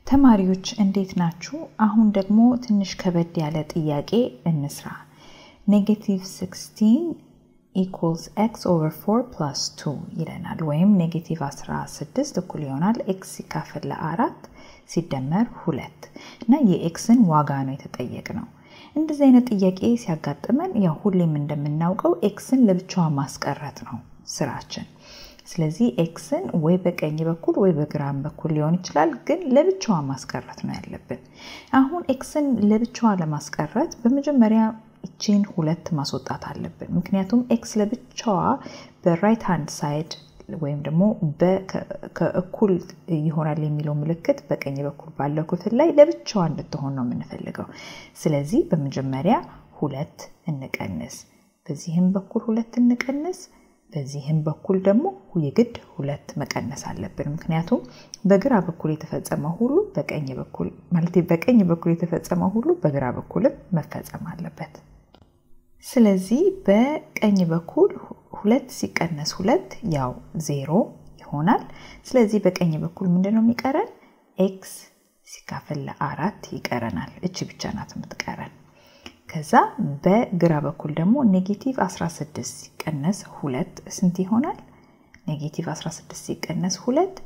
ተማሪዎች እንዴት ናችሁ? አሁን ደግሞ ትንሽ ከበድ ያለ ጥያቄ እንስራ። -16 equals x over 4 plus 2 ይለናል ወይም -16 እኩል ይሆናል x ሲካፈል ለ4 ሲደመር 2 እና የxን ዋጋ ነው የተጠየቅነው። እንደዚህ አይነት ጥያቄ ሲያጋጥመን ያው ሁሌም እንደምናውቀው xን ለብቻዋ ማስቀረት ነው ስራችን። ስለዚህ xን ወይ በቀኝ በኩል ወይ በግራ በኩል ሊሆን ይችላል ግን ለብቻዋ ማስቀረት ነው ያለብን። አሁን xን ለብቻዋ ለማስቀረት በመጀመሪያ እቺን 2 ማስወጣት አለብን ምክንያቱም x ለብቻዋ በራይት ሃንድ ሳይድ ወይም ደግሞ ከእኩል ይሆናል የሚለው ምልክት በቀኝ በኩል ባለው ክፍል ላይ ለብቻዋ እንድትሆን ነው የምንፈልገው። ስለዚህ በመጀመሪያ 2 እንቀንስ፣ በዚህም በኩል 2 እንቀንስ፣ በዚህም በኩል ደግሞ የግድ 2 መቀነስ አለብን ምክንያቱም በግራ በኩል የተፈጸመው ሁሉ በቀኝ በኩል ማለት በቀኝ በኩል የተፈጸመው ሁሉ በግራ በኩል መፈጸም አለበት። ስለዚህ በቀኝ በኩል 2 ሲቀነስ 2 ያው 0 ይሆናል። ስለዚህ በቀኝ በኩል ምንድነው የሚቀረን? x ሲካፈል ለ4 ይቀረናል። እቺ ብቻ ናት የምትቀረን። ከዛ በግራ በኩል ደግሞ -16 ሲቀነስ 2 ስንት ይሆናል? -16 ሲቀነስ 2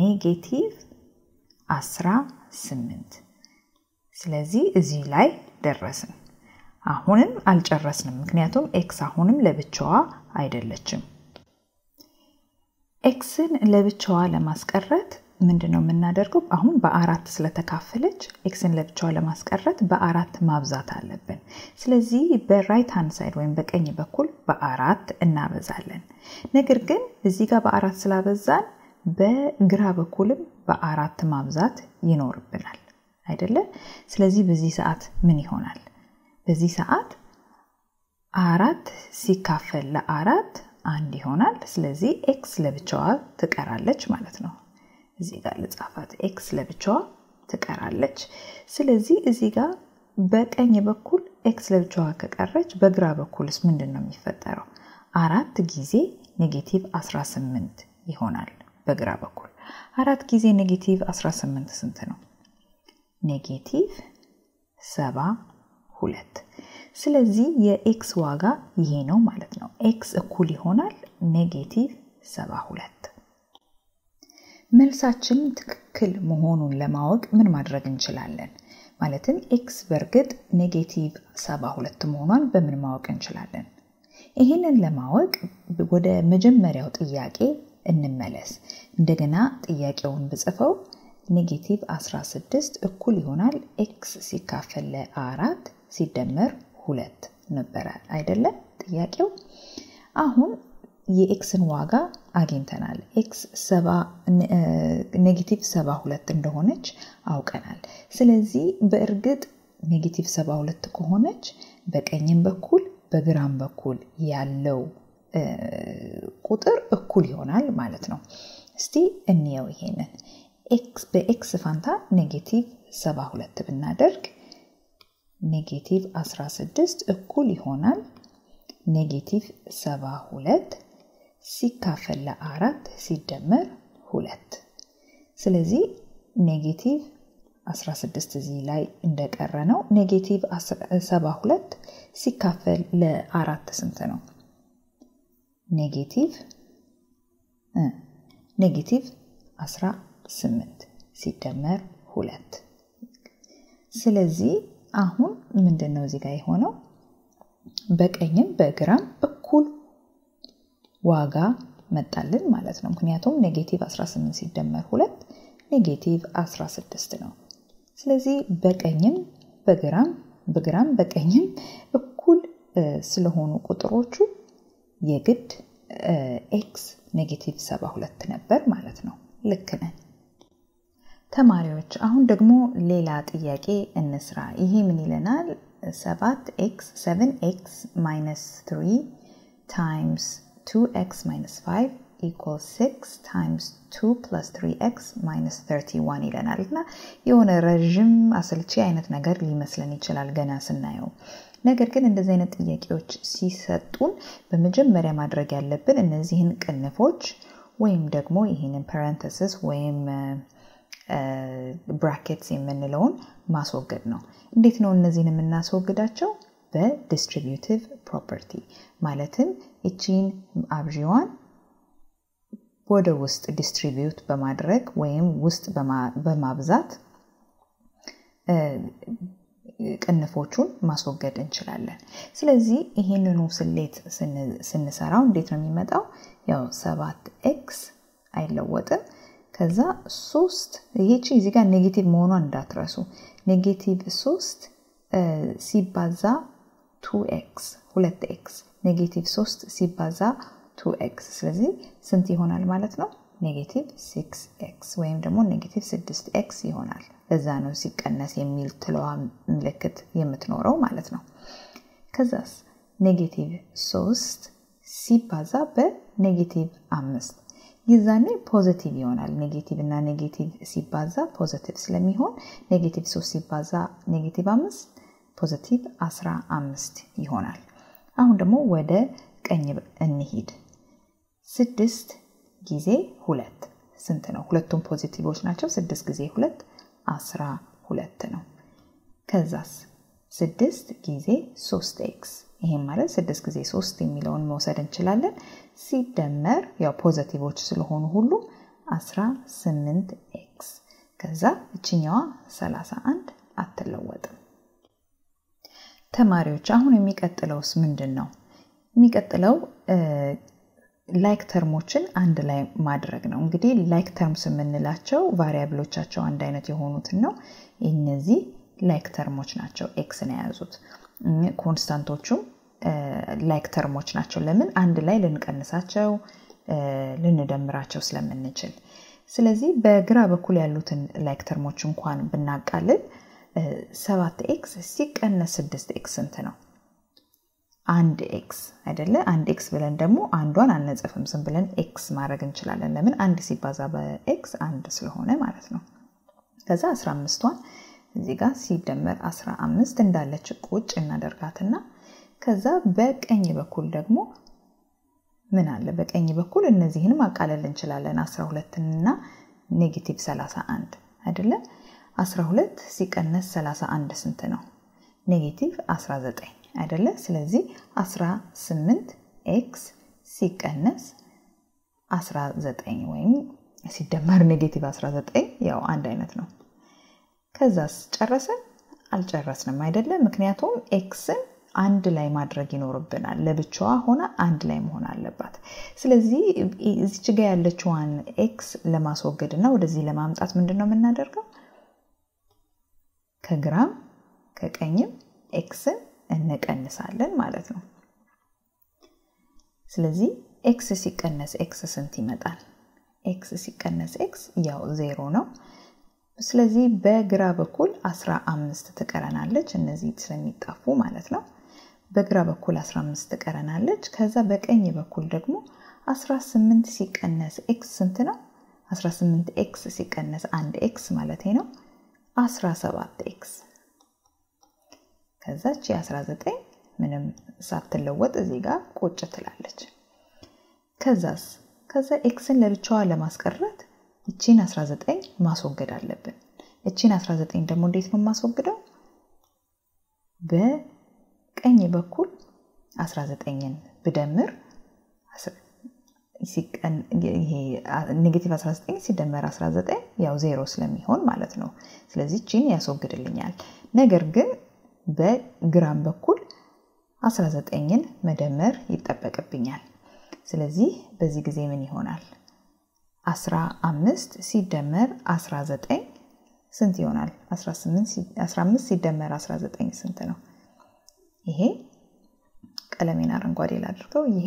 -18። ስለዚህ እዚህ ላይ ደረስን። አሁንም አልጨረስንም ምክንያቱም x አሁንም ለብቻዋ አይደለችም። xን ለብቻዋ ለማስቀረት ምንድነው የምናደርገው? አሁን በ4 ስለተካፈለች xን ለብቻዋ ለማስቀረት በ4 ማብዛት አለብን። ስለዚህ በራይት ሃንድ ሳይድ ወይም በቀኝ በኩል በ4 እናበዛለን። ነገር ግን እዚህ ጋር በ4 ስላበዛን በግራ በኩልም በ4 ማብዛት ይኖርብናል አይደለ? ስለዚህ በዚህ ሰዓት ምን ይሆናል? በዚህ ሰዓት 4 ሲካፈል ለ4 1 ይሆናል። ስለዚህ x ለብቻዋ ትቀራለች ማለት ነው። እዚህ ጋር ለጻፋት x ለብቻዋ ትቀራለች። ስለዚህ እዚህ ጋር በቀኝ በኩል x ለብቻዋ ከቀረች በግራ በኩልስ ምንድነው የሚፈጠረው? 4 ጊዜ -18 ይሆናል በግራ በኩል። 4 ጊዜ -18 ስንት ነው? -72። ስለዚህ የx ዋጋ ይሄ ነው ማለት ነው። x እኩል ይሆናል -72። መልሳችን ትክክል መሆኑን ለማወቅ ምን ማድረግ እንችላለን? ማለትም x በርግጥ -72 መሆኗን በምን ማወቅ እንችላለን? ይሄንን ለማወቅ ወደ መጀመሪያው ጥያቄ እንመለስ። እንደገና ጥያቄውን ብጽፈው -16 እኩል ይሆናል x ሲካፈል ለ4 ሲደመር 2 ነበር አይደለ ጥያቄው? አሁን የxን ዋጋ አግኝተናል። x -72 እንደሆነች አውቀናል። ስለዚህ በእርግጥ -72 ከሆነች በቀኝም በኩል በግራም በኩል ያለው ቁጥር እኩል ይሆናል ማለት ነው። እስቲ እንየው ይሄንን። በx ፋንታ -72 ብናደርግ -16 እኩል ይሆናል -72 ሲካፈል ለ4 ሲደመር 2። ስለዚህ -16 እዚህ ላይ እንደቀረ ነው። -72 ሲካፈል ለ4 ስንት ነው? -18 ሲደመር 2። ስለዚህ አሁን ምንድነው እዚህ ጋር የሆነው? በቀኝም በግራም እኩል ዋጋ መጣልን ማለት ነው። ምክንያቱም -18 ሲደመር 2 -16 ነው። ስለዚህ በቀኝም በግራም በቀኝም እኩል ስለሆኑ ቁጥሮቹ የግድ x -72 ነበር ማለት ነው። ልክ ነን ተማሪዎች። አሁን ደግሞ ሌላ ጥያቄ እንስራ። ይሄ ምን ይለናል? 7x minus 3 times 2x minus 5 equals 6 times 2 plus 3x minus 31 ይለናልና የሆነ ረጅም አሰልቺ አይነት ነገር ሊመስለን ይችላል ገና ስናየው። ነገር ግን እንደዚህ አይነት ጥያቄዎች ሲሰጡን በመጀመሪያ ማድረግ ያለብን እነዚህን ቅንፎች ወይም ደግሞ ይሄንን parenthesis ወይም ብራኬትስ የምንለውን ማስወገድ ነው እንዴት ነው እነዚህን የምናስወግዳቸው በዲስትሪቢዩቲቭ ፕሮፐርቲ ማለትም እቺን አብዢዋን ወደ ውስጥ ዲስትሪቢዩት በማድረግ ወይም ውስጥ በማብዛት ቅንፎቹን ማስወገድ እንችላለን ስለዚህ ይሄንኑ ስሌት ስንሰራው እንዴት ነው የሚመጣው ያው 7x አይለወጥም ከዛ 3 ይሄቺ እዚህ ጋር ኔጌቲቭ መሆኗን እንዳትረሱ ኔጌቲቭ 3 ሲባዛ 2x 2x ኔጌቲቭ 3 ሲባዛ 2x ስለዚህ ስንት ይሆናል ማለት ነው ኔጌቲቭ 6x ወይም ደግሞ ኔጌቲቭ 6x ይሆናል ለዛ ነው ሲቀነስ የሚል ትለዋ ምልክት የምትኖረው ማለት ነው ከዛስ ኔጌቲቭ 3 ሲባዛ በኔጌቲቭ 5 ይዛኔ ፖዚቲቭ ይሆናል ኔጌቲቭ እና ኔጌቲቭ ሲባዛ ፖዚቲቭ ስለሚሆን ኔጌቲቭ 3 ሲባዛ ኔጌቲቭ 5 ፖዚቲቭ 15 ይሆናል አሁን ደግሞ ወደ ቀኝ እንሂድ 6 ጊዜ 2 ስንት ነው ሁለቱም ፖዚቲቮች ናቸው 6 ጊዜ 2 12 ነው ከዛስ 6 ጊዜ 3x ይሄን ማለት 6 ጊዜ 3 የሚለውን መውሰድ እንችላለን ሲደመር ያው ፖዚቲቮች ስለሆኑ ሁሉ 18x ከዛ እቺኛዋ 31 አትለወጥም ተማሪዎች አሁን የሚቀጥለውስ ምንድነው የሚቀጥለው ላይክ ተርሞችን አንድ ላይ ማድረግ ነው እንግዲህ ላይክ ተርምስ የምንላቸው ቫሪያብሎቻቸው አንድ አይነት የሆኑትን ነው እነዚህ ላይክ ተርሞች ናቸው x ነው ያዙት ኮንስታንቶቹም ላይክ ተርሞች ናቸው ለምን አንድ ላይ ልንቀንሳቸው ልንደምራቸው ስለምንችል ስለዚህ በግራ በኩል ያሉትን ላይክ ተርሞች እንኳን ብናቃልል 7x ሲቀነስ 6x ስንት ነው 1x አይደለ 1x ብለን ደግሞ አንዷን አንጽፍም ዝም ብለን x ማድረግ እንችላለን ለምን አንድ ሲባዛ በx አንድ ስለሆነ ማለት ነው ከዛ 15ቷን እዚህ ጋር ሲደመር 15 እንዳለች ቁጭ እናደርጋትና ከዛ በቀኝ በኩል ደግሞ ምን አለ በቀኝ በኩል እነዚህን ማቃለል እንችላለን 12 እና ኔጌቲቭ 31 አይደለ 12 ሲቀነስ 31 ስንት ነው ኔጌቲቭ 19 አይደለ ስለዚህ 18x ሲቀነስ 19 ወይም ሲደመር ኔጌቲቭ 19 ያው አንድ አይነት ነው ከዛስ ጨረሰን አልጨረስንም አይደለ ምክንያቱም xን አንድ ላይ ማድረግ ይኖርብናል ለብቻዋ ሆነ አንድ ላይ መሆን አለባት ስለዚህ እዚች ጋር ያለችዋን x ለማስወገድና ወደዚህ ለማምጣት ምንድነው የምናደርገው ከግራም ከቀኝም xን እንቀንሳለን ማለት ነው ስለዚህ x ሲቀነስ x ስንት ይመጣል x ሲቀነስ x ያው 0 ነው ስለዚህ በግራ በኩል 15 ትቀረናለች እነዚህ ስለሚጣፉ ማለት ነው በግራ በኩል 15 ትቀረናለች ከዛ በቀኝ በኩል ደግሞ 18 ሲቀነስ x ስንት ነው 18x ሲቀነስ 1x ማለት ነው 17x ከዛች 19 ምንም ሳትለወጥ እዚህ ጋር ቁጭ ትላለች ከዛ xን ለብቻዋ ለማስቀረት እቺን 19 ማስወገድ አለብን እቺን 19 ደግሞ እንዴት ነው ማስወገደው በቀኝ በኩል 19ን ብደምር ይሄ ኔጌቲቭ 19 ሲደመር 19 ያው 0 ስለሚሆን ማለት ነው ስለዚህ እቺን ያስወግድልኛል ነገር ግን በግራም በኩል 19ን መደመር ይጠበቅብኛል ስለዚህ በዚህ ጊዜ ምን ይሆናል 15 ሲደመር 19 ስንት ይሆናል 15 ሲደመር 19 ስንት ነው ይሄ ቀለሜን አረንጓዴ ላድርገው ይሄ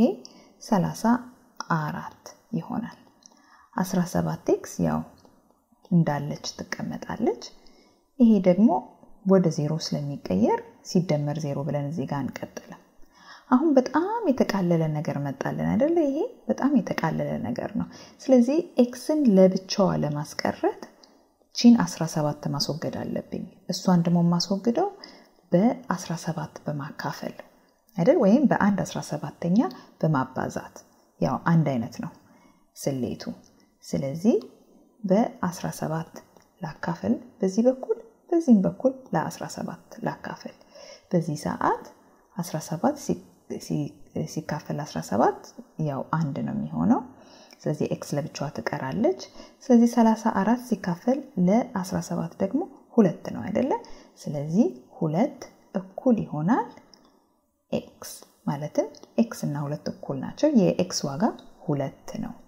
34 ይሆናል 17x ያው እንዳለች ትቀመጣለች ይሄ ደግሞ ወደ 0 ስለሚቀየር ሲደመር 0 ብለን እዚህ ጋር እንቀጥላለን አሁን በጣም የተቃለለ ነገር መጣለን አይደለ ይሄ በጣም የተቃለለ ነገር ነው ስለዚህ xን ለብቻዋ ለማስቀረት ቺን 17 ማስወገድ አለብኝ እሷን ደግሞ ማስወግደው በ17 በማካፈል አይደል ወይም በ1 17ኛ በማባዛት ያው አንድ አይነት ነው ስሌቱ ስለዚህ በ17 ላካፈል በዚህ በኩል በዚህም በኩል ለ17 ላካፈል በዚህ ሰዓት 17 ሲካፈል 17 ያው 1 ነው የሚሆነው ስለዚህ x ለብቻዋ ትቀራለች ስለዚህ 34 ሲካፈል ለ17 ደግሞ 2 ነው አይደለ ስለዚህ 2 እኩል ይሆናል x ማለትም x እና 2 እኩል ናቸው የx ዋጋ 2 ነው